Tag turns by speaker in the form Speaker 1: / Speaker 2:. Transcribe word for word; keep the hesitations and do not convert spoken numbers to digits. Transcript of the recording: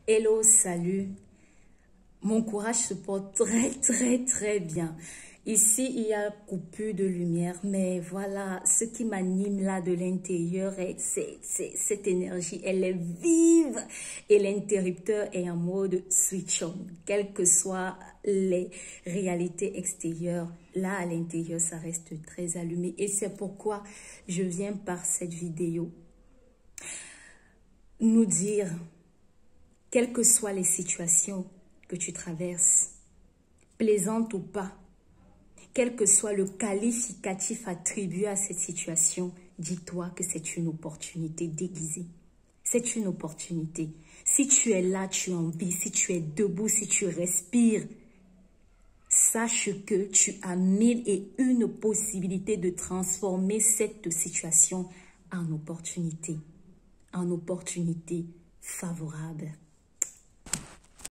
Speaker 1: Hello, salut. Mon courage se porte très, très, très bien. Ici, il y a coupure de lumière, mais voilà, ce qui m'anime là de l'intérieur, c'est cette énergie, elle est vive et l'interrupteur est en mode switch on. Quelles que soient les réalités extérieures, là à l'intérieur, ça reste très allumé. Et c'est pourquoi je viens par cette vidéo nous dire, quelles que soient les situations que tu traverses, plaisantes ou pas, quel que soit le qualificatif attribué à cette situation, dis-toi que c'est une opportunité déguisée. C'est une opportunité. Si tu es là, tu es en vie, si tu es debout, si tu respires, sache que tu as mille et une possibilités de transformer cette situation en opportunité, en opportunité favorable.